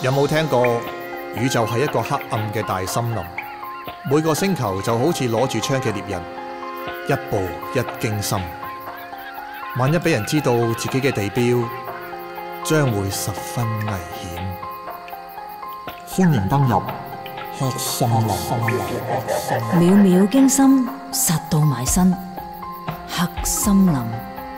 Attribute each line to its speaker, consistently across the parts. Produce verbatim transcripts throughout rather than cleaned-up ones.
Speaker 1: 有冇聽過宇宙係一個黑暗嘅大森林？每個星球就好似攞住槍嘅獵人，一步一驚心。萬一俾人知道自己嘅地標，將會十分危險。
Speaker 2: 歡迎登入黑森林，
Speaker 3: 秒秒驚心，殺到埋身。黑森林。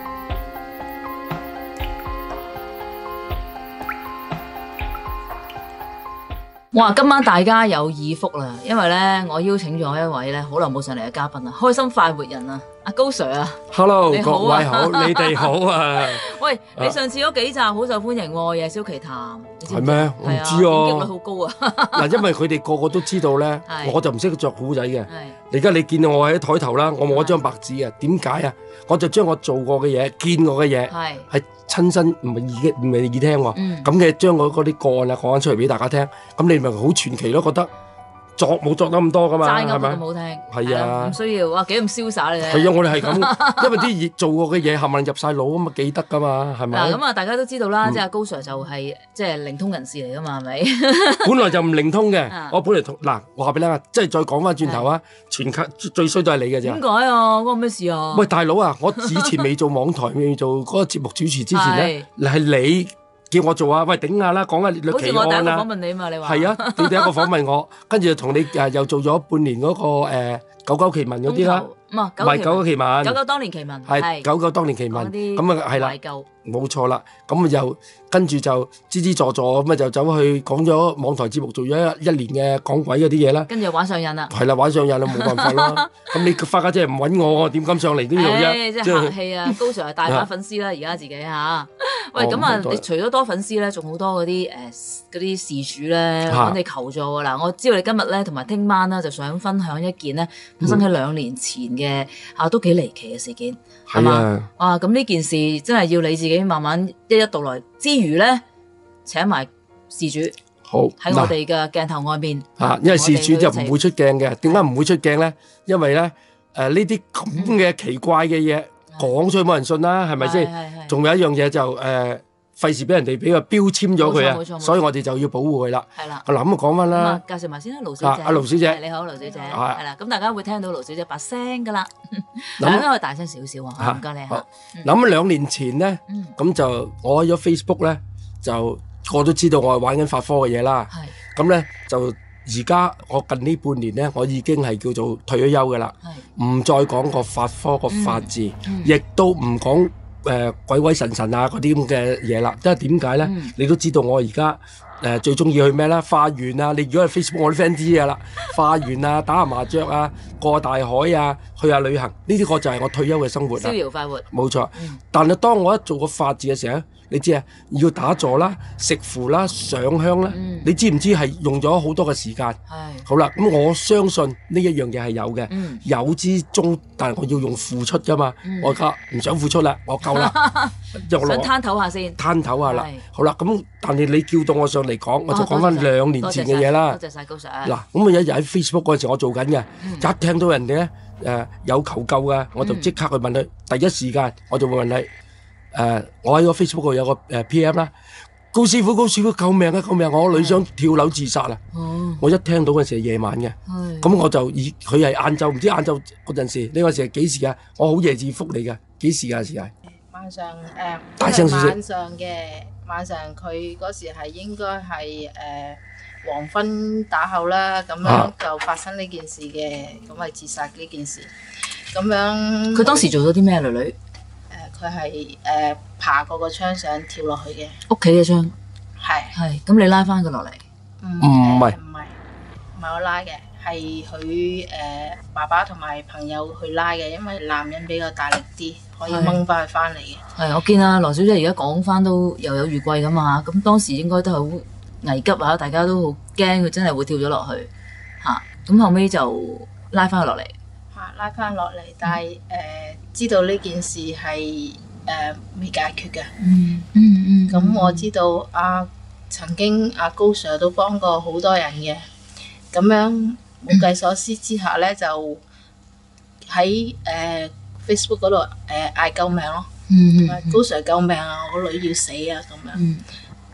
Speaker 3: 哇！今晚大家有耳福啦，因為咧我邀請咗一位咧好耐冇上嚟嘅嘉賓啊，開心快活人啊，阿高 Sir 啊
Speaker 4: ，Hello，
Speaker 3: 你好啊
Speaker 4: 各位好，你哋好啊！
Speaker 3: 喂，你上次嗰幾集好受歡迎喎，夜宵奇談，
Speaker 4: 係咩？我唔知啊，
Speaker 3: 點擊率好高啊！
Speaker 4: 嗱，因為佢哋個個都知道咧，我就唔識作古仔嘅。而家你見到我喺台頭啦，我冇一張白紙啊，點解啊？我就將我做過嘅嘢、見過嘅嘢，係親身唔係耳唔係耳聽喎，咁嘅將我嗰啲個案啊講翻出嚟俾大家聽，咁你咪好傳奇咯，覺得作冇作得咁多噶嘛，係咪？
Speaker 3: 咁好聽，
Speaker 4: 係啊，
Speaker 3: 唔需要哇，幾咁瀟灑你睇。
Speaker 4: 係啊，我哋係咁，因為啲做過嘅嘢冚唪唥入晒腦啊嘛，記得噶嘛，係咪？
Speaker 3: 嗱咁啊，大家都知道啦，即係高 Sir 就係即係靈通人士嚟噶嘛，係咪？
Speaker 4: 本來就唔靈通嘅，我本來同嗱，我話俾你聽啊，即係再講翻轉頭啊，全靠最衰都係你嘅啫。
Speaker 3: 點解啊？關我咩事啊？
Speaker 4: 喂，大佬啊，我以前未做網台，未做嗰個節目主持之前咧，係你叫我做啊，喂頂下啦，講下律奇案啦。好似我第一個訪問你嘛，你話係啊，你第一個訪問我，跟住就同你誒又做咗半年嗰個誒九九奇聞嗰啲啦，
Speaker 3: 唔係
Speaker 4: 九九奇聞，
Speaker 3: 九九當年奇聞
Speaker 4: 係九九當年奇聞，咁啊係啦，冇錯啦，咁啊又跟住就支支助助咁啊就走去講咗網台節目，做咗一一年嘅講鬼嗰啲嘢啦，
Speaker 3: 跟住玩上癮啦，
Speaker 4: 係啦，玩上癮啦，冇辦法啦。咁你花家姐唔揾我，我點敢上嚟呢度啫？
Speaker 3: 即係客氣啊，高 Sir 係大把粉絲啦，而家自己嚇。喂，咁啊，你除咗多粉絲咧，仲好多嗰啲誒嗰啲事主咧揾你求助㗎啦。我知道你今日咧同埋聽晚咧就想分享一件咧發生喺兩年前嘅啊都幾離奇嘅事件，係嘛？啊，咁呢件事真係要你自己慢慢一一道來之餘咧，請埋事主
Speaker 4: 好
Speaker 3: 喺我哋嘅鏡頭外面
Speaker 4: 啊，因為事主就唔會出鏡嘅。點解唔會出鏡咧？因為咧誒呢啲咁嘅奇怪嘅嘢講出去冇人信啦，係咪先？仲有一樣嘢就誒費事俾人哋俾個標籤咗佢啊，所以我哋就要保護佢啦。係啦，嗱咁啊講翻啦，
Speaker 3: 介紹埋先啦，盧小姐。
Speaker 4: 阿盧小姐，
Speaker 3: 你好，盧小姐。係啦，咁大家會聽到盧小姐把聲噶啦，大家可以大聲少少啊，唔該你嚇。
Speaker 4: 諗兩年前咧，咁就我喺咗 Facebook 咧，就我都知道我係玩緊法科嘅嘢啦。係。咁咧就而家我近呢半年咧，我已經係叫做退咗休嘅啦，唔再講個法科個法字，亦都唔講。誒、呃、鬼鬼神神啊嗰啲咁嘅嘢啦，即係點解咧？嗯、你都知道我而家誒最中意去咩啦？花園啊！你如果係 Facebook 我啲 friend 知嘅啦，花園啊，打下麻雀啊，過大海啊，去下旅行，呢啲個就係我退休嘅生活啦。
Speaker 3: 逍遙快活。冇
Speaker 4: 錯。嗯、但係當我一做個法字嘅時候，你知啊，要打坐啦、食符啦、上香啦，嗯、你知唔知係用咗好多嘅時間？係。好啦，咁我相信呢一樣嘢係有嘅，嗯、有之中，但係我要用付出㗎嘛，嗯、我而家唔想付出啦，我夠啦，
Speaker 3: 想攤唞下先，
Speaker 4: 攤唞下啦。好啦，咁但係你叫到我上嚟講，我就講翻兩年前嘅嘢啦。
Speaker 3: 多謝晒高 Sir。
Speaker 4: 嗱，咁我一日喺 Facebook 嗰陣時，我做緊嘅，嗯、一聽到人哋咧誒有求救嘅，我就即刻去問佢，嗯、第一時間我就會問你。誒、呃，我喺個 Facebook 度有個誒、呃、P M 啦，高師傅，高師傅，救命啊，救命！我女想跳樓自殺啊！哦、我一聽到嗰陣時係夜晚嘅，咁的我就以佢係晏晝，唔知晏晝嗰陣時，呢個時係幾時啊？我好夜至覆你嘅，幾時啊？時係
Speaker 5: 晚上誒，呃、
Speaker 4: 大聲少少。
Speaker 5: 晚上嘅晚上，佢嗰時係應該係誒黃昏打後啦，咁樣就發生呢件事嘅，咁係、啊、自殺呢件事，咁樣。
Speaker 3: 佢當時做咗啲咩，女女？
Speaker 5: 佢係誒爬過個窗想跳落去嘅，
Speaker 3: 屋企嘅窗，
Speaker 5: 係
Speaker 3: 係咁你拉翻佢落嚟？
Speaker 4: 唔唔係
Speaker 5: 唔係唔係我拉嘅，係佢誒爸爸同埋朋友去拉嘅，因為男人比較大力啲，可以掹翻佢翻嚟嘅。係
Speaker 3: 我見啊羅小姐而家講翻都猶有餘悸咁啊，咁當時應該都係好危急啊，大家都好驚佢真係會跳咗落去嚇，咁後尾就拉翻佢落嚟。
Speaker 5: 拉翻落嚟，但係誒、呃、知道呢件事係誒未解決嘅。嗯嗯嗯。咁、嗯嗯、我知道阿、啊、曾經阿、啊、高 Sir 都幫過好多人嘅，咁樣冇計所施之下咧，就喺誒、呃、Facebook 嗰度誒嗌救命咯。嗯嗯。高 Sir 救命啊！我個女要死啊！咁樣。嗯。誒、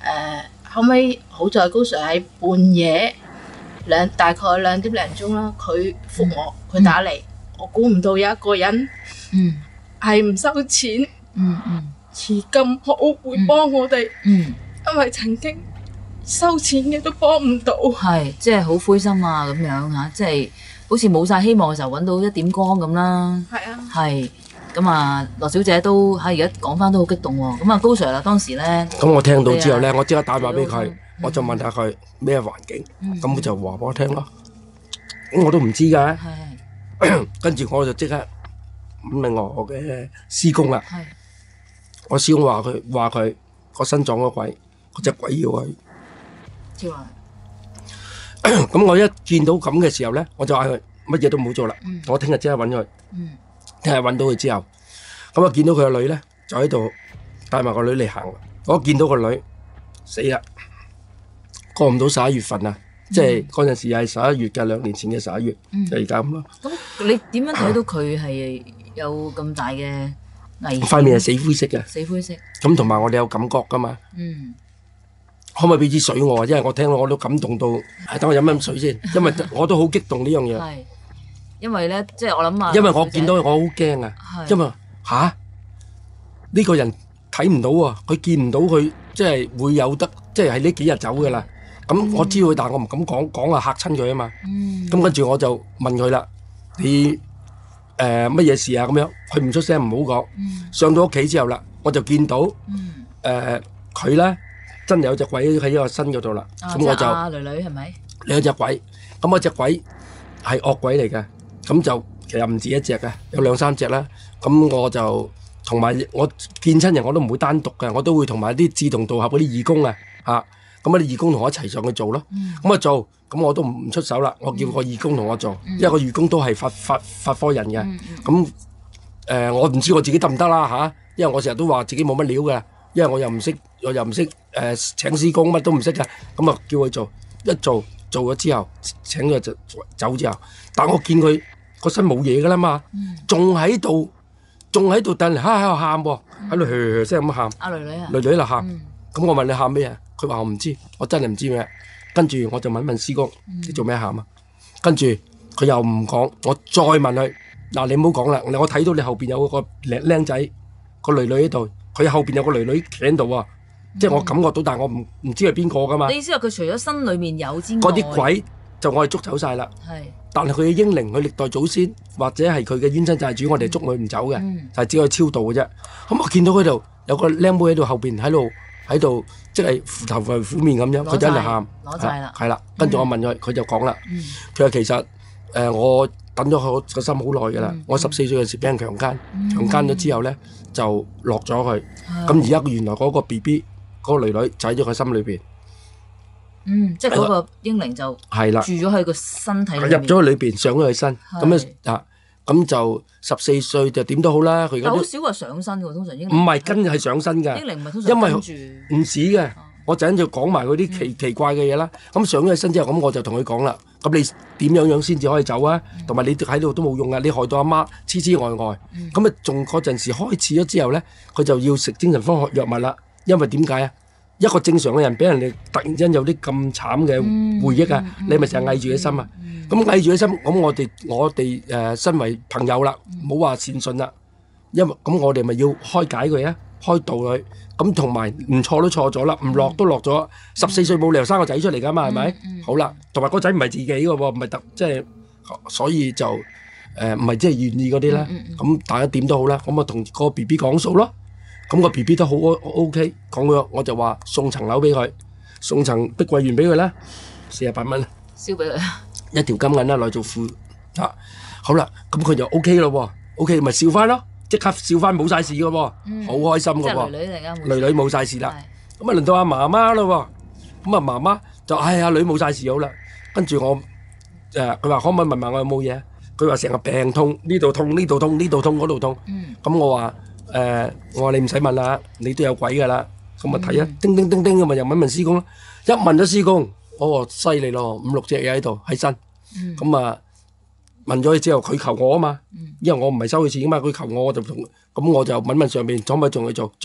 Speaker 5: 誒後尾好在高 Sir 喺半夜兩大概兩點零鐘啦，佢覆我，佢打嚟，我估唔到有一個人
Speaker 3: 嗯
Speaker 5: 係唔收錢，
Speaker 3: 嗯嗯，
Speaker 5: 而咁好會幫我哋，
Speaker 3: 嗯，
Speaker 5: 因為曾經收錢嘅都幫唔到，
Speaker 3: 係即係好灰心啊咁樣嚇，即係好似冇晒希望嘅時候揾到一點光咁啦。
Speaker 5: 係啊，
Speaker 3: 係咁啊，羅小姐都喺而家講翻都好激動喎。咁啊，高 Sir 啦，當時咧，
Speaker 4: 咁我聽到之後咧，
Speaker 3: 你啊
Speaker 4: 我即刻打電話俾佢，
Speaker 3: 嗯
Speaker 4: 我就問下佢咩環境，
Speaker 3: 嗯
Speaker 4: 咁佢就話俾我聽咯。咁我都唔知㗎，
Speaker 3: 係
Speaker 4: 跟住我就即刻問我嘅師公啦。
Speaker 3: 係
Speaker 4: 我師公話佢話佢個身撞咗鬼，嗰隻鬼要佢。
Speaker 3: 跳落
Speaker 4: 咁我一見到咁嘅時候咧，我就嗌佢乜嘢都唔好做啦。
Speaker 3: 嗯
Speaker 4: 我聽日即刻揾佢，
Speaker 3: 嗯
Speaker 4: 聽日揾到佢之後，咁我見到佢個女咧就喺度帶埋個女嚟行。我見到個女死啦，過唔到十一月份啊！即係嗰陣時係十一月嘅，兩年前嘅十一月，
Speaker 3: 嗯
Speaker 4: 就而家咁咯。
Speaker 3: 咁你點樣睇到佢係有咁大嘅危險？
Speaker 4: 塊面係死灰色嘅，
Speaker 3: 死灰色。
Speaker 4: 咁同埋我哋有感覺噶嘛。
Speaker 3: 嗯
Speaker 4: 可唔可以俾支水我啊？因為我聽到我都感動到，係等我飲飲水先，因為我都好激動呢樣嘢。
Speaker 3: 係，因為咧，即係我諗啊，
Speaker 4: 因為我見到佢我好驚啊，
Speaker 3: 係
Speaker 4: 因為吓呢個人睇唔到啊，佢見唔到佢即係會有得，即係喺呢幾日走噶啦。咁我知道佢，但係我唔敢講，講啊嚇親佢啊嘛。
Speaker 3: 嗯
Speaker 4: 咁跟住我就問佢啦，你誒乜嘢事啊？咁樣佢唔出聲，唔好講。
Speaker 3: 嗯
Speaker 4: 上到屋企之後啦，我就見到
Speaker 3: 嗯
Speaker 4: 誒佢咧真係有隻鬼喺個身嗰度啦。
Speaker 3: 啊
Speaker 4: 咁我就
Speaker 3: 即係阿女女係咪？
Speaker 4: 有隻鬼，咁嗰隻鬼係惡鬼嚟嘅，咁就其實唔止一隻嘅，有兩三隻啦。咁我就同埋我見親人我都唔會單獨嘅，我都會同埋啲志同道合嗰啲義工啊嚇。咁嗰啲義工同我一齊上去做咯。咁啊做，咁我都唔出手啦。我叫個義工同我做，因為個義工都係法法法科人嘅。咁誒，我唔知我自己得唔得啦嚇，因為我成日都話自己冇乜料嘅，因為我又唔識，我又唔識誒請師工，乜都唔識嘅。咁啊叫佢做，一做做咗之後，請佢就走之後，但我見佢個身冇嘢噶啦嘛，仲喺度，仲喺度，突然喺喺度喊喎，喺度噓噓聲咁喊，
Speaker 3: 阿女女啊？
Speaker 4: 女女喺度喊。
Speaker 3: 嗯
Speaker 4: 咁我問你喊咩啊？佢話我唔知，我真係唔知咩。跟住我就問問師公，你做咩喊啊？跟住佢又唔講，我再問佢，嗱你唔好講啦，我睇到你後邊有個靚僆仔個女女喺度，佢後邊有個女女企喺度啊，即係我感覺到，但係我唔唔知係邊個噶嘛。
Speaker 3: 你意思話佢除咗身裏面有之外，
Speaker 4: 嗰啲鬼就我哋捉走晒啦。
Speaker 3: 係
Speaker 4: 但係佢嘅英靈，佢歷代祖先或者係佢嘅冤親債主，我哋捉佢唔走嘅，
Speaker 3: 嗯
Speaker 4: 就係只可以超度嘅啫。咁我見到佢度有個靚妹喺度後邊喺度喺度，即係扶頭扶面咁樣，佢就喺度喊，
Speaker 3: 攞晒啦
Speaker 4: 係啦。跟住我問佢，佢就講啦，
Speaker 3: 嗯
Speaker 4: 佢話其實誒我等咗佢個心好耐㗎啦
Speaker 3: 嗯，
Speaker 4: 我十四歲嘅時俾人強姦，
Speaker 3: 嗯
Speaker 4: 強姦咗之後咧就落咗佢，
Speaker 3: 係
Speaker 4: 咁而家原來嗰個 B B 嗰個女女就喺咗佢心裏邊，
Speaker 3: 嗯，即係嗰個英靈就
Speaker 4: 係啦。
Speaker 3: 住咗喺個身體裏
Speaker 4: 入
Speaker 3: 面
Speaker 4: 咗去裏邊，上咗佢身，咁啊啊，咁就十四歲就點都好啦。佢而家都
Speaker 3: 但好少話上身嘅喎，通常英靈
Speaker 4: 唔係跟係上身㗎，
Speaker 3: 英靈唔係通常
Speaker 4: 因為
Speaker 3: 跟住
Speaker 4: 唔止嘅。我陣間就講埋嗰啲奇奇怪嘅嘢啦。咁上咗佢身之後，咁我就同佢講啦。咁你點樣樣先至可以走啊？同埋你喺度都冇用啊！你害到阿媽痴痴呆呆。咁啊，仲嗰陣時開始咗之後咧，佢就要食精神科學藥物啦。因為點解啊？一個正常嘅人俾人哋突然之間有啲咁慘嘅回憶啊，你咪成日翳住佢心啊。咁翳住佢心，咁我哋我哋誒身為朋友啦，唔好話善信啦。因為咁我哋咪要開解佢啊，開導佢。咁同埋唔錯都錯咗啦，唔落都落咗。十四歲冇理由生個仔出嚟噶嘛，係咪？好啦，同埋個仔唔係自己嘅喎，唔係特即係，所以就誒唔係即係願意嗰啲啦。咁大家點都好啦，咁啊同個 B B 講數咯。咁個 B B 都好 O K，講咗我就話送層樓俾佢，送層碧桂園俾佢啦，四十八蚊，
Speaker 3: 燒俾佢。
Speaker 4: 一條金銀啦，來做褲啊。好啦，咁佢就 O K 咯喎，O K 咪笑翻咯。即刻笑翻冇晒事嘅喎，好開心嘅喎，
Speaker 3: 即係女女嚟㗎，
Speaker 4: 女女冇晒事啦。咁啊輪到阿媽媽咯喎，咁啊媽媽就唉阿女冇晒事好啦。跟住我誒佢話可唔可以問埋我有冇嘢？佢話成個病痛，呢度痛呢度痛呢度痛嗰度痛。咁我話誒我話你唔使問啦，你都有鬼㗎啦。咁啊睇啊，叮叮叮叮咁啊又問問師公啦。一問咗師公，哦犀利咯，五六隻嘢喺度喺身。咁啊問咗佢之後，佢求我啊嘛，因為我唔係收佢錢啊嘛，佢求我我就同咁我就問問上邊，可唔可以仲去做做啦？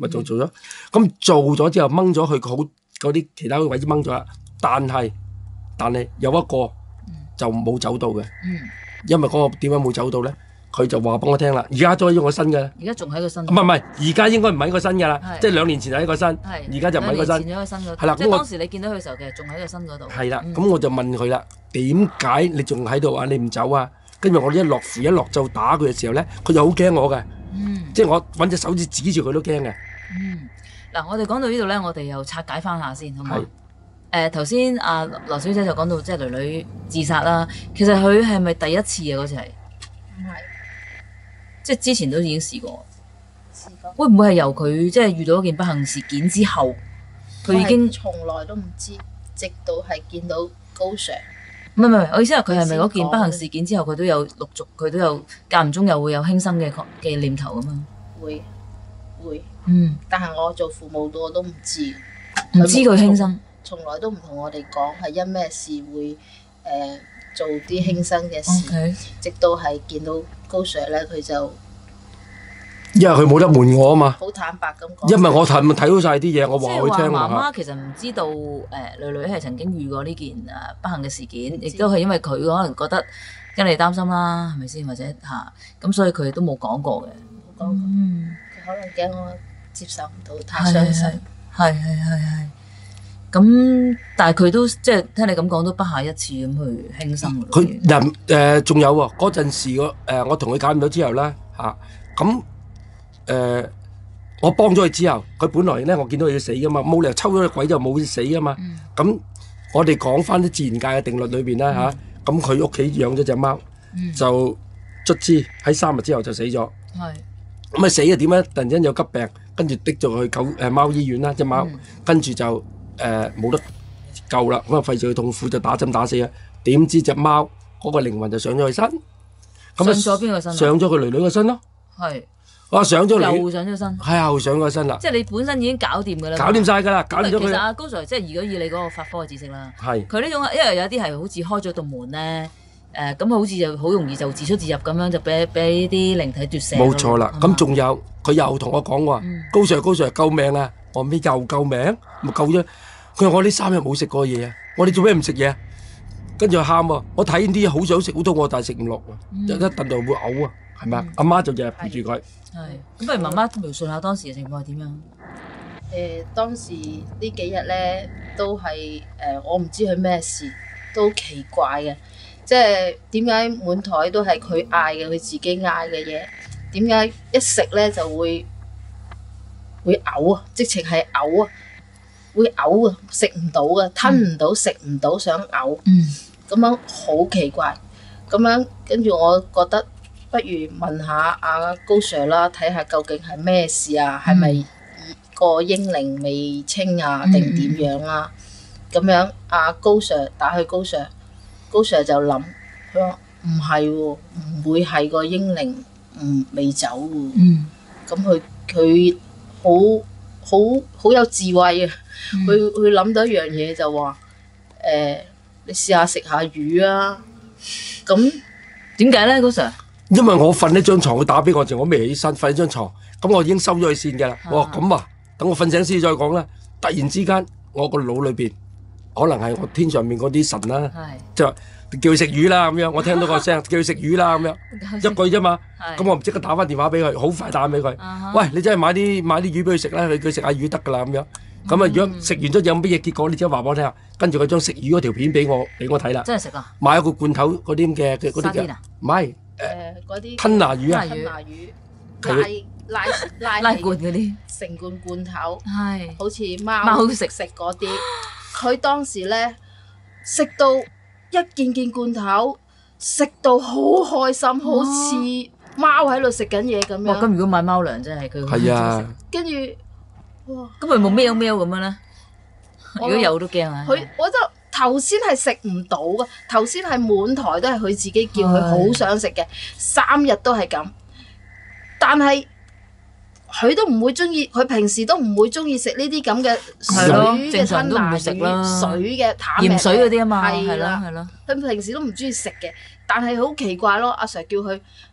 Speaker 4: 咪做做咗。咁做咗之後掹咗佢好嗰啲其他位置掹咗啦，但係但係有一個就冇走到嘅，因為嗰個點解冇走到咧？佢就話俾我聽啦，而家再用個新嘅，
Speaker 3: 而家仲喺個新，
Speaker 4: 唔係唔係，而家應該唔係一個新嘅啦，即係兩年前係一個新，而家就唔係一個新。
Speaker 3: 兩年前咗個新嗰度，
Speaker 4: 係啦。
Speaker 3: 即係當時你見到佢嘅時候，其實仲喺個新嗰度。
Speaker 4: 係啦，咁我就問佢啦，點解你仲喺度啊？你唔走啊？跟住我一落符一落就打佢嘅時候咧，佢就好驚我嘅，即係我揾隻手指指住佢都驚嘅。
Speaker 3: 嗯，嗱，我哋講到呢度咧，我哋又拆解翻下先，好唔好？誒頭先阿羅小姐就講到即係女女自殺啦，其實佢係咪第一次啊？嗰次係
Speaker 5: 唔係，
Speaker 3: 即係之前都已經試過。
Speaker 5: 試過。
Speaker 3: 會唔會係由佢即係遇到一件不幸事件之後，佢已經
Speaker 5: 從來都唔知，直到係見到高 Sir。
Speaker 3: 唔係唔係，我意思係佢係咪嗰件不幸事件之後，佢都有陸續，佢都有間唔中又會有輕生嘅嘅念頭咁樣。
Speaker 5: 會會。
Speaker 3: 嗯。
Speaker 5: 但係我做父母我都唔知，
Speaker 3: 唔知佢輕生。
Speaker 5: 從來都唔同我哋講係因咩事會誒、呃、做啲輕生嘅事，
Speaker 3: okay.
Speaker 5: 直到係見到高 Sir 咧，佢就
Speaker 4: 因為佢冇得瞞我啊嘛，
Speaker 5: 好坦白咁講。
Speaker 4: 因為我睇睇到晒啲嘢，我話佢聽
Speaker 3: 媽媽其實唔知道誒、呃、女女係曾經遇過呢件誒不幸嘅事件，亦都係因為佢可能覺得因你擔心啦，係咪先？或者嚇咁、啊，所以佢都冇講過嘅。
Speaker 5: 冇講過，佢、嗯、可能驚我接受唔到，太傷心。
Speaker 3: 係係係係。咁，但係佢都即係聽你咁講，都不下一次咁去輕生。
Speaker 4: 佢人誒仲有喎，嗰陣時個誒我同佢搞掂咗之後咧嚇，咁誒我幫咗佢之後，佢本來咧我見到佢要死噶嘛，冇理由抽咗個鬼就冇死噶嘛。咁我哋講翻啲自然界嘅定律裏邊咧嚇，咁佢屋企養咗隻貓，就卒之喺三日之後就死咗。係咁啊死啊點咧？突然間有急病，跟住滴咗去狗誒貓醫院啦，隻貓跟住就。誒冇、呃、得救啦，咁啊費事佢痛苦就打針打死啊！點知隻貓嗰個靈魂就上咗佢身，咁
Speaker 3: 上咗邊個身？
Speaker 4: 上咗佢女女個身咯。係，哇上咗
Speaker 3: 又上咗身，
Speaker 4: 係又上咗身啦。
Speaker 3: 即係你本身已經搞掂㗎啦。搞
Speaker 4: 掂晒㗎啦，搞掂咗佢。
Speaker 3: 其實阿高 Sir 即係如果以你嗰個法科嘅知識啦，
Speaker 4: 係
Speaker 3: 佢呢種，因為有啲係好似開咗道門咧，誒咁好似就好容易就自出自入咁樣，就俾俾啲靈體奪舍。
Speaker 4: 冇錯啦，咁仲有佢又同我講話，高 Sir 高 Sir 救命啊！我咩又救命？咪救咗。佢話我呢三日冇食過嘢啊！我哋做咩唔食嘢？跟住喊喎！我睇啲嘢好想食，好肚餓，但係食唔落喎，一一頓就會嘔啊，係咪啊？阿媽就日日陪住佢。
Speaker 3: 係咁，不如媽媽描述下當時嘅情況係點樣？
Speaker 5: 誒、呃，當時呢幾日咧都係誒、呃，我唔知佢咩事，都好奇怪嘅，即係點解滿台都係佢嗌嘅，佢自己嗌嘅嘢，點解一食咧就會會嘔啊？直情係嘔啊！會嘔啊！食唔到啊，吞唔到，食唔到，想嘔。嗯，咁樣好奇怪。咁樣跟住我覺得，不如問下阿高 Sir 啦，睇下究竟係咩事啊？係咪個英靈未清啊？定點樣啊？咁樣阿高 Sir 打去高 Sir，高 Sir 就諗，佢話唔係喎，唔會係個英靈唔未走喎。嗯，咁佢佢好好好有智慧啊！佢佢諗到一樣嘢就話誒、呃，你試下食下魚啊！咁
Speaker 3: 點解咧，高 Sir？
Speaker 4: 因為我瞓呢張床，佢打俾我時，我未起身，瞓呢張床，咁我已經收咗佢線㗎啦。我話咁啊，等我瞓醒先再講啦。突然之間，我個腦裏邊可能係我天上面嗰啲神啦，就話叫佢食魚啦咁樣。我聽到個聲叫佢食魚啦咁樣，一句啫嘛。咁我唔即刻打翻電話俾佢，好快打俾佢。喂，你真係買啲買啲魚俾佢食啦，佢佢食下魚得㗎啦咁樣。咁啊！如果食完咗有乜嘢結果，你即刻話俾我聽下。跟住佢將食魚嗰條片俾我，俾我睇啦。
Speaker 3: 真係食啊！
Speaker 4: 買一個罐頭嗰啲咁嘅嘅嗰啲嘅，唔係
Speaker 5: 誒嗰啲
Speaker 4: 吞拿魚啊，
Speaker 5: 吞拿魚拉拉拉
Speaker 3: 拉罐嗰啲，
Speaker 5: 成罐罐頭，
Speaker 3: 係
Speaker 5: 好似貓
Speaker 3: 貓食
Speaker 5: 食嗰啲。佢當時咧食到一件件罐頭，食到好開心，好似貓喺度食緊嘢咁樣。
Speaker 3: 哇！咁如果買貓糧真係佢
Speaker 4: 係啊，
Speaker 5: 跟住。
Speaker 3: 咁佢冇喵喵咁樣咧？如果有都驚啊！
Speaker 5: 佢我就頭先係食唔到噶，頭先係滿台都係佢自己叫佢好想食嘅，三日都係咁。但係佢都唔會中意，佢平時都唔會中意食呢啲咁嘅水嘅吞拿魚、水嘅淡
Speaker 3: 鹽水嗰啲啊嘛，
Speaker 5: 係
Speaker 3: 啦係啦。
Speaker 5: 佢平時都唔中意食嘅，但係好奇怪咯。阿 Sir 叫佢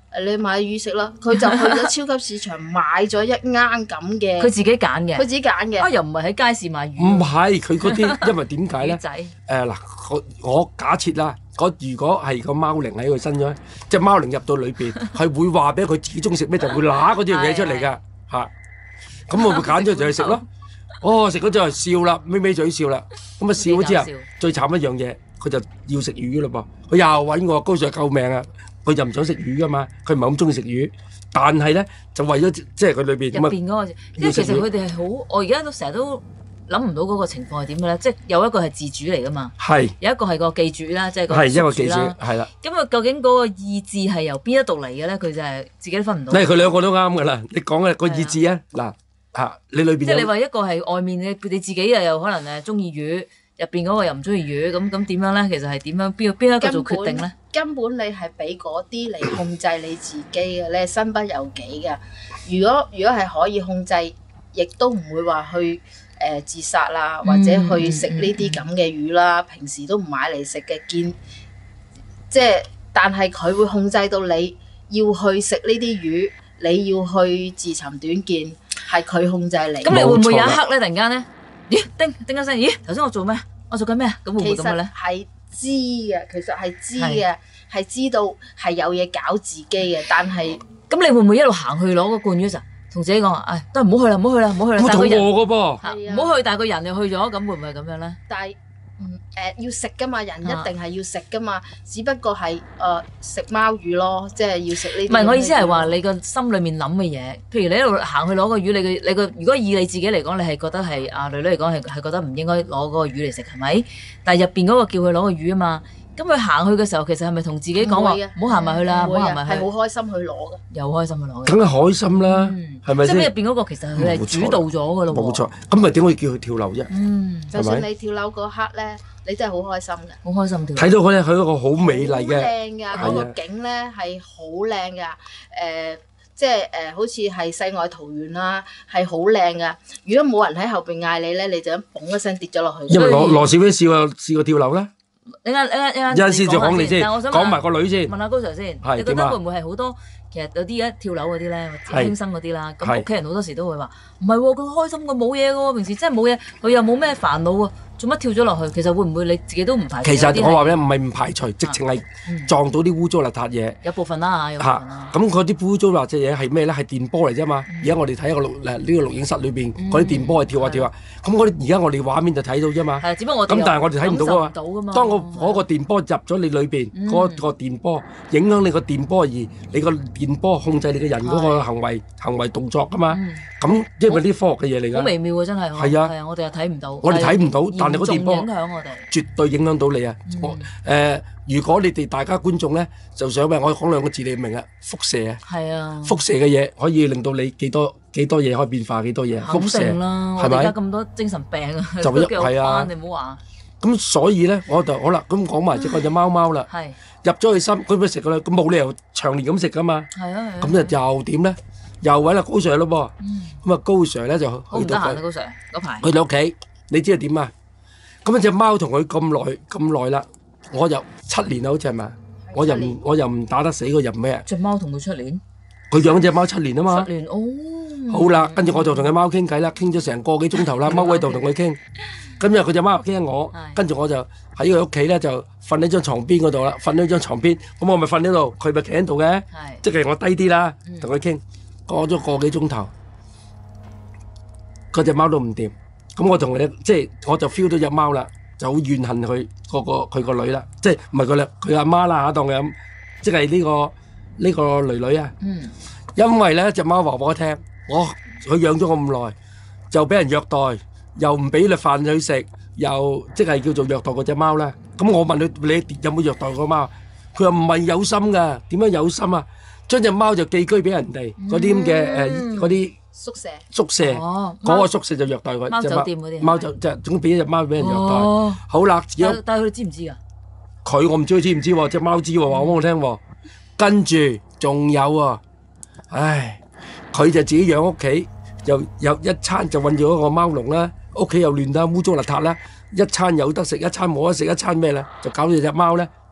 Speaker 5: 你買魚食啦，佢就去咗超級市場買咗一罌咁嘅，
Speaker 3: 佢自己揀嘅，
Speaker 5: 佢自己揀嘅。
Speaker 3: 啊，又唔係喺街市買魚。
Speaker 4: 唔係佢嗰啲，因為點解咧？
Speaker 3: 魚仔
Speaker 4: 誒嗱，我我假設啦，嗰如果係個貓靈喺佢身咗，隻貓靈入到裏邊，係會話俾佢自己中意食咩，就會揦嗰啲嘢出嚟㗎嚇。咁我咪揀咗就去食咯。哦，食嗰陣就笑啦，咪咪嘴笑啦。咁啊笑咗之後，最慘一樣嘢，佢就要食魚嘞噃。佢又揾我高 Sir 救命啊！佢就唔想食魚噶嘛，佢唔係咁中意食魚，但係咧就為咗即係佢裏邊
Speaker 3: 入邊嗰個，因為其實佢哋係好，我而家都成日都諗唔到嗰個情況係點嘅咧，即係有一個係自主嚟噶嘛，
Speaker 4: 係有
Speaker 3: 一個係個記主啦，即係個
Speaker 4: 係一個記主
Speaker 3: 啦，
Speaker 4: 係啦。
Speaker 3: 咁啊，究竟嗰個意志係由邊一度嚟嘅咧？佢就係自己都分唔到。
Speaker 4: 誒，佢兩個都啱噶啦，你講嘅個意志啊，嗱嚇，你裏邊
Speaker 3: 即係你話一個係外面你你自己又又可能誒中意魚。入邊嗰個又唔中意魚，咁咁點樣咧？其實係點樣？邊邊一個做決定咧？
Speaker 5: 根本你係俾嗰啲嚟控制你自己嘅，你係身不由己嘅。如果如果係可以控制，亦都唔會話去誒、呃、自殺啦，或者去食呢啲咁嘅魚啦。嗯嗯嗯、平時都唔買嚟食嘅，見即係，但係佢會控制到你要去食呢啲魚，你要去自尋短見，係佢控制你。
Speaker 3: 咁你會唔會有一刻咧？突然間咧？咦，叮叮一聲，咦，頭先我做咩？我做緊咩？咁會唔會咁嘅咧？
Speaker 5: 係知嘅，其實係知嘅，係知道係有嘢搞自己嘅，但係
Speaker 3: 咁你會唔會一路行去攞個罐魚時候，同自己講話，唉，都係唔好去啦，唔好去啦，唔好去啦。
Speaker 4: 我肚餓嘅
Speaker 3: 噃，唔好去，但係個人又去咗，咁會唔會咁樣咧？
Speaker 5: 但係嗯誒要食噶嘛，人一定係要食噶嘛，只不過係誒食貓魚咯，即係要食呢啲。
Speaker 3: 唔係，我意思係話你個心裡面諗嘅嘢，譬如你一路行去攞個魚，你嘅你個如果以你自己嚟講，你係覺得係啊女女嚟講係係覺得唔應該攞嗰個魚嚟食係咪？但係入邊嗰個叫佢攞個魚啊嘛，咁佢行去嘅時候，其實係咪同自己講話唔好行埋去啦，唔好行埋去？
Speaker 5: 係好開心去攞嘅，
Speaker 3: 又開心去攞嘅。
Speaker 4: 梗係開心啦，係咪先？
Speaker 3: 即係入邊嗰個其實佢係主導咗嘅咯喎。
Speaker 4: 冇錯，咁咪點會叫佢跳樓啫？
Speaker 3: 嗯，
Speaker 5: 就算你跳樓嗰刻咧。你真係好開心嘅，
Speaker 3: 好開心跳。
Speaker 4: 睇到佢咧，佢一個好美麗嘅，
Speaker 5: 好靚㗎，嗰個景咧係好靚㗎，誒，即係誒，好似係世外桃源啦，係好靚㗎。如果冇人喺後邊嗌你咧，你就咁嘣一聲跌咗落去。
Speaker 4: 因為羅羅小姐試過試過跳樓咧。
Speaker 3: 你啱啱啱
Speaker 4: 有陣時就講你先，講埋個女先。
Speaker 3: 問下高 Sir 先，你覺得會唔會係好多？其實有啲一跳樓嗰啲咧，輕生嗰啲啦，咁屋企人好多時都會話：唔係喎，佢開心，佢冇嘢嘅喎，平時真係冇嘢，佢又冇咩煩惱喎，做乜跳咗落去？其實會唔會你自己都唔排除？
Speaker 4: 其實我話咧，唔係唔排除，直情係撞到啲污糟邋遢嘢。
Speaker 3: 有部分啦嚇，
Speaker 4: 嚇咁嗰啲污糟邋遢嘢係咩咧？係電波嚟啫嘛。而家我哋睇個錄誒呢個錄影室裏邊嗰啲電波係跳下跳下，咁嗰啲而家我哋畫面就睇到啫嘛。
Speaker 3: 係，只不過我
Speaker 4: 咁但係我哋睇唔到㗎嘛。當我嗰個電波入咗你裏邊，嗰個電波影響你個電波而你個電波控制你嘅人嗰個行為行為動作㗎嘛。咁因為啲科學嘅嘢嚟㗎。
Speaker 3: 好微妙啊！真係。係啊，我哋又睇唔到。
Speaker 4: 我哋睇唔到，但係個電波
Speaker 3: 影響我哋，
Speaker 4: 絕對影響到你啊！我誒，如果你哋大家觀眾咧，就想咩？我講兩個字你明啊，輻射啊。係啊。輻射嘅嘢可以令到你幾多幾多嘢可以變化幾多嘢。
Speaker 3: 肯定啦，我哋而家咁多精神病啊，
Speaker 4: 就一係啊，
Speaker 3: 你唔好話。
Speaker 4: 咁所以咧，我就好啦。咁講埋即係隻貓貓啦。係。入咗去心，佢咪食㗎啦？咁冇理由長年咁食㗎嘛。係啊係啊。咁就又點咧？又揾阿高 Sir 咯噃。嗯。咁啊，高 Sir 咧就去到佢。高
Speaker 3: Sir 嗰排。
Speaker 4: 去到屋企，你知係點啊？咁啊隻貓同佢咁耐咁耐啦，我又七年啦，好似係咪？我又唔我又唔打得死佢，又咩？
Speaker 3: 隻貓同佢七年，
Speaker 4: 佢養隻貓七年啊嘛。
Speaker 3: 七年哦。
Speaker 4: 好啦，跟住我就同隻貓傾偈啦，傾咗成個幾鐘頭啦，踎喺度同佢傾。咁又佢隻貓又傾我，跟住我就喺佢屋企咧就瞓喺張床邊嗰度啦，瞓喺張床邊。咁我咪瞓喺度，佢咪企喺度嘅，即係我低啲啦，同佢傾。過咗個幾鐘頭，嗰隻貓都唔掂。咁我同你即係我就 feel 到隻貓啦，就好怨恨佢個個佢個女啦，即係唔係佢啦，佢阿媽啦嚇當咁，即係呢個呢個女女啊。嗯。因為咧隻貓話我聽，我佢養咗我咁耐，就俾人虐待，又唔俾你飯佢食，又即係叫做虐待嗰隻貓啦。咁我問佢你有冇虐待過貓？佢話唔係有心㗎，點樣有心啊？將隻貓就寄居俾人哋嗰啲咁嘅誒嗰啲。
Speaker 5: 宿舍，
Speaker 4: 宿舍，嗰個宿舍就虐待佢。
Speaker 3: 貓酒店嗰啲，
Speaker 4: 貓就就總俾一隻貓俾人虐待。好啦，
Speaker 3: 但但係佢哋知唔知㗎？
Speaker 4: 佢我唔知佢知唔知喎，隻貓知喎，話俾我聽喎。跟住仲有喎，唉，佢就自己養屋企，又有一餐就韞住一個貓籠啦，屋企又亂啦，污糟邋遢啦，一餐有得食，一餐冇得食，一餐咩咧？就搞到隻貓咧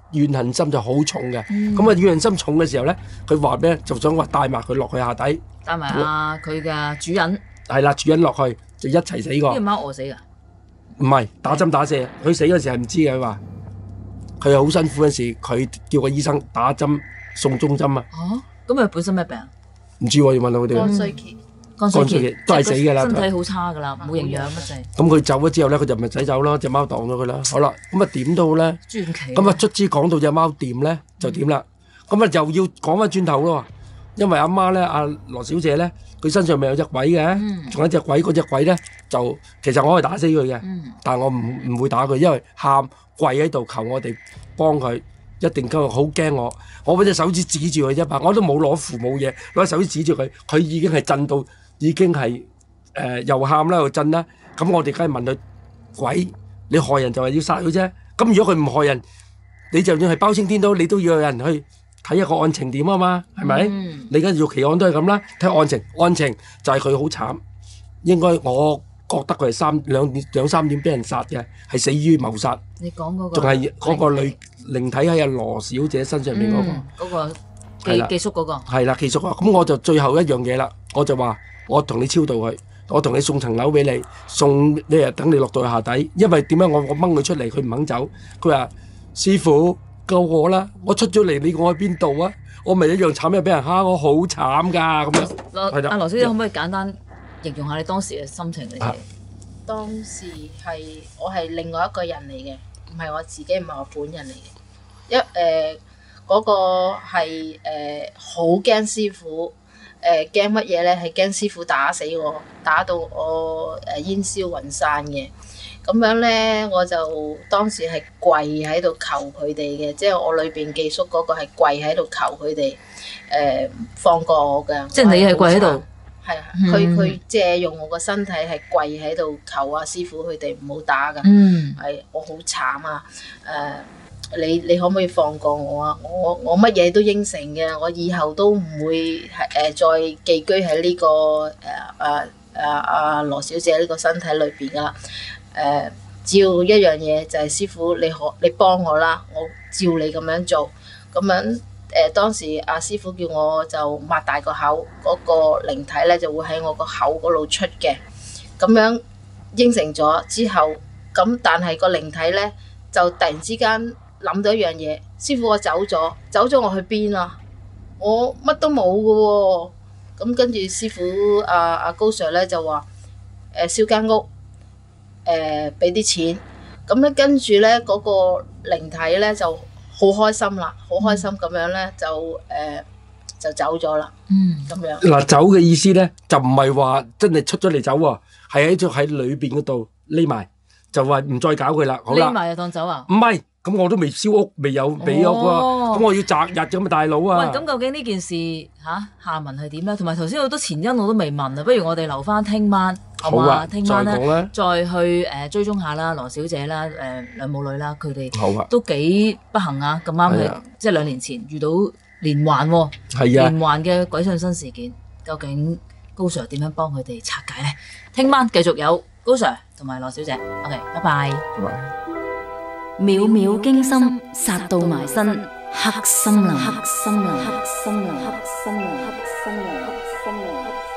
Speaker 4: 怨恨心就好重嘅。咁啊怨恨心重嘅時候咧，佢話咩？就想話帶埋佢落去下底，
Speaker 3: 帶埋啊佢嘅主人。
Speaker 4: 係啦，主人落去就一齊死過。
Speaker 3: 呢隻貓餓死㗎？
Speaker 4: 唔係打針打射，佢死嗰時係唔知嘅。佢話佢係好辛苦嗰時，佢叫個醫生打針送中針啊。
Speaker 3: 哦，咁佢本身咩病？
Speaker 4: 唔知喎，要問下佢哋。
Speaker 5: 肝衰竭。
Speaker 3: 肝衰竭
Speaker 4: 都係死㗎啦，
Speaker 3: 身體好差㗎啦，冇營養乜滯。
Speaker 4: 咁佢走咗之後咧，佢就唔使走咯，隻貓擋咗佢啦。好啦，咁啊點到咧？
Speaker 3: 傳奇。
Speaker 4: 咁啊卒之講到隻貓掂咧，就點啦。咁啊又要講翻轉頭咯，因為阿媽咧，阿羅小姐咧，佢身上咪有隻鬼嘅，仲有隻鬼，嗰隻鬼咧就其實我可以打死佢嘅，但係我唔唔會打佢，因為喊跪喺度求我哋幫佢，一定今日好驚我，我揾隻手指指住佢啫嘛，我都冇攞符冇嘢，攞手指指住佢，佢已經係震到。已經係誒、呃、又喊啦又震啦，咁我哋梗係問佢鬼，你害人就係要殺佢啫。咁如果佢唔害人，你就算係包青天都，你都要有人去睇一個案情點啊嘛，係咪？嗯、你而家玉奇案都係咁啦，睇案情，案情就係佢好慘，應該我覺得佢係三兩點兩三點俾人殺嘅，係死於謀殺。
Speaker 3: 你講嗰個
Speaker 4: 仲係嗰個女靈體喺阿羅小姐身上面嗰、
Speaker 3: 嗰個，嗰、嗯嗰個寄寄宿嗰個。係
Speaker 4: 啦，寄宿啊！咁我就最後一樣嘢啦，我就話。我同你超度佢，我同你送層樓俾你，送你啊，等你落到去下底。因為點解我我掹佢出嚟，佢唔肯走。佢話：師傅救我啦！我出咗嚟，你我喺邊度啊？我咪一樣慘，又俾人蝦，我好慘㗎咁樣。
Speaker 3: 羅阿羅小姐可唔可以簡單形容下你當時嘅心情嚟？
Speaker 5: 當時係我係另外一個人嚟嘅，唔係我自己，唔係我本人嚟嘅。一誒嗰個係誒好驚師傅。誒驚乜嘢咧？係驚師傅打死我，打到我誒煙消雲散嘅。咁樣咧，我就當時係跪喺度求佢哋嘅，即係我裏邊寄宿嗰個係跪喺度求佢哋誒放過我嘅。
Speaker 3: 即係你係跪喺度？
Speaker 5: 係啊，佢佢借用我個身體係跪喺度求啊師傅佢哋唔好打㗎。
Speaker 3: 嗯，
Speaker 5: 係我好慘啊！誒、呃。你你可唔可以放過我啊？我我乜嘢都應承嘅，我以後都唔會係誒再寄居喺呢、這個誒誒誒阿羅小姐呢個身體裏邊噶啦。誒、呃，只要一樣嘢就係、是、師傅你可你幫我啦，我照你咁樣做。咁樣誒、呃、當時阿師傅叫我就擘大個口，嗰、那個靈體咧就會喺我個口嗰度出嘅。咁樣應承咗之後，咁但係個靈體咧就突然之間。諗到一樣嘢，師傅我走咗，走咗我去邊啊？我乜都冇㗎喎。咁跟住師傅阿阿高 Sir 咧就話誒燒間屋，誒俾啲錢。咁咧跟住咧嗰個靈體咧就好開心啦，好開心咁樣咧就誒、呃、就走咗啦。嗯，咁樣
Speaker 4: 嗱走嘅意思咧就唔係話真係出咗嚟走喎，係喺度喺裏邊嗰度匿埋，就話唔再搞佢啦。好啦，
Speaker 3: 匿埋就當走啊？
Speaker 4: 唔係。咁我都未燒屋，未有俾屋喎，咁我要擇日咁啊，大佬啊！
Speaker 3: 喂，咁究竟呢件事嚇下文係點咧？同埋頭先好多前因我都未問啊，不如我哋留翻聽晚，好嘛？聽晚咧再去誒追蹤下啦，羅小姐啦，誒兩母女啦，佢哋都幾不幸啊！咁啱喺即係兩年前遇到連環喎，連環嘅鬼上身事件，究竟高 Sir 點樣幫佢哋拆解咧？聽晚繼續有高 Sir 同埋羅小姐 ，OK， 拜拜。
Speaker 4: 拜拜。
Speaker 6: 秒秒驚心，殺到埋身，黑森林，黑森林，黑森林，黑森林，黑森林，黑森林。